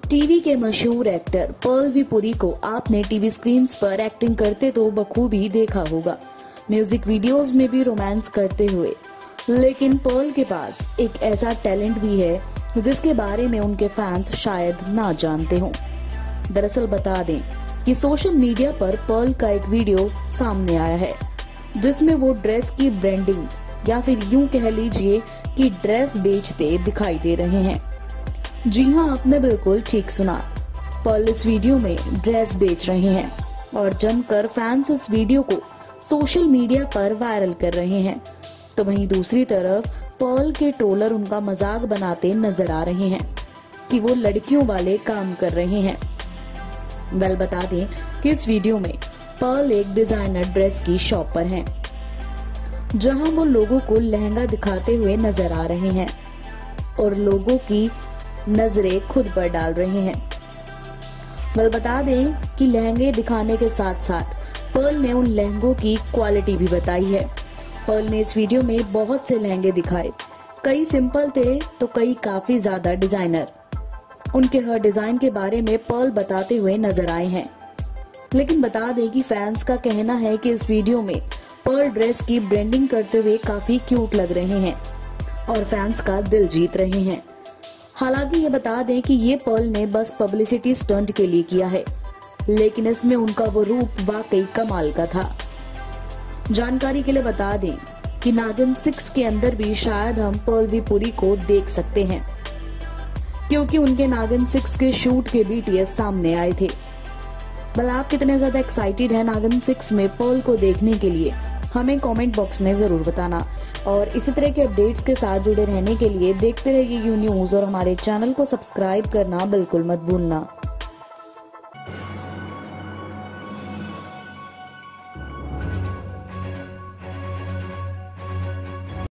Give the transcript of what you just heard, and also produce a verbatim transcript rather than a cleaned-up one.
TV के मशहूर actor Perl we Puri को आपने टीवी स्क्रीन्स पर एक्टिंग करते तो बखूबी देखा होगा, म्यूजिक वीडियोस में भी रोमांस करते हुए। लेकिन पर्ल के पास एक ऐसा टैलेंट भी है जिसके बारे में उनके फैंस शायद ना जानते हों। दरअसल बता दें कि सोशल मीडिया पर पर्ल का एक वीडियो सामने आया है जिसमें वो ड्रेस की ब्रांडिंग या फिर यूं कह लीजिए कि ड्रेस बेचते दिखाई दे रहे हैं। जी हाँ, आपने बिल्कुल ठीक सुना, पर्ल इस वीडियो में ड्रेस बेच रहे हैं और जमकर फैंस इस वीडियो को सोशल मीडिया पर वायरल कर रहे हैं। तो वहीं दूसरी तरफ पर्ल के ट्रोलर उनका मजाक बनाते नजर आ रहे हैं कि वो लड़कियों वाले काम कर रहे हैं। वेल बता दें कि इस वीडियो में पर्ल एक डिजाइनर ड्रेस की शॉप पर हैं, जहां वो लोगों को लहंगा दिखाते हुए नजर आ रहे हैं और लोगों की नजरें खुद पर डाल रहे हैं। वेल बता दें कि लहंगे दिखाने के साथ साथ पर्ल ने उन लहंगों की क्वालिटी भी बताई है। पर्ल ने इस वीडियो में बहुत से लहंगे दिखाए, कई सिंपल थे तो कई काफी ज्यादा डिजाइनर। उनके हर डिजाइन के बारे में पर्ल बताते हुए नजर आए हैं। लेकिन बता दें कि फैंस का कहना है कि इस वीडियो में पर्ल ड्रेस की ब्रांडिंग करते हुए काफी क्यूट लग रहे हैं और फैंस का दिल जीत रहे हैं। हालांकि ये बता दें कि ये पर्ल ने बस पब्लिसिटी स्टंट के लिए किया है, लेकिन इसमें उनका वो रूप वाकई कमाल का था। जानकारी के लिए बता दें कि नागिन सिक्स के अंदर भी शायद हम पर्ल वी पुरी को देख सकते हैं, क्योंकि उनके नागिन सिक्स के शूट के बीटीएस सामने आए थे। बल आप कितने ज्यादा एक्साइटेड हैं नागिन सिक्स में पर्ल को देखने के लिए, हमें कमेंट बॉक्स में जरूर बताना। और इसी तरह के अपडेट्स के साथ जुड़े रहने के लिए देखते रहिए यू न्यूज और हमारे चैनल को सब्सक्राइब करना बिल्कुल मत भूलना।